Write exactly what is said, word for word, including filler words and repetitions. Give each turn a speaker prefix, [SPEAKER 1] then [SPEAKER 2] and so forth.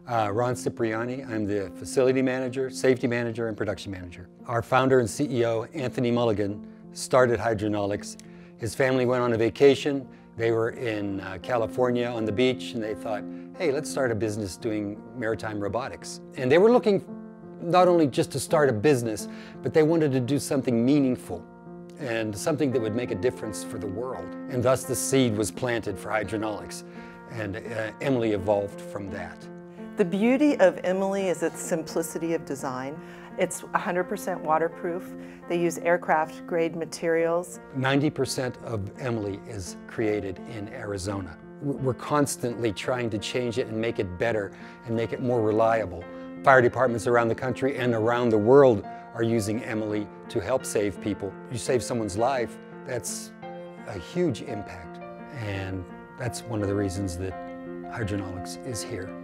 [SPEAKER 1] Uh, Ron Cipriani. I'm the facility manager, safety manager, and production manager. Our founder and C E O, Anthony Mulligan, started Hydronaulics. His family went on a vacation. They were in uh, California on the beach, and they thought, hey, let's start a business doing maritime robotics. And they were looking not only just to start a business, but they wanted to do something meaningful and something that would make a difference for the world. And thus the seed was planted for Hydronaulics, and uh, Emily evolved from that.
[SPEAKER 2] The beauty of Emily is its simplicity of design. It's one hundred percent waterproof. They use aircraft grade materials.
[SPEAKER 1] ninety percent of Emily is created in Arizona. We're constantly trying to change it and make it better and make it more reliable. Fire departments around the country and around the world are using Emily to help save people. You save someone's life, that's a huge impact. And that's one of the reasons that Hydronaulics is here.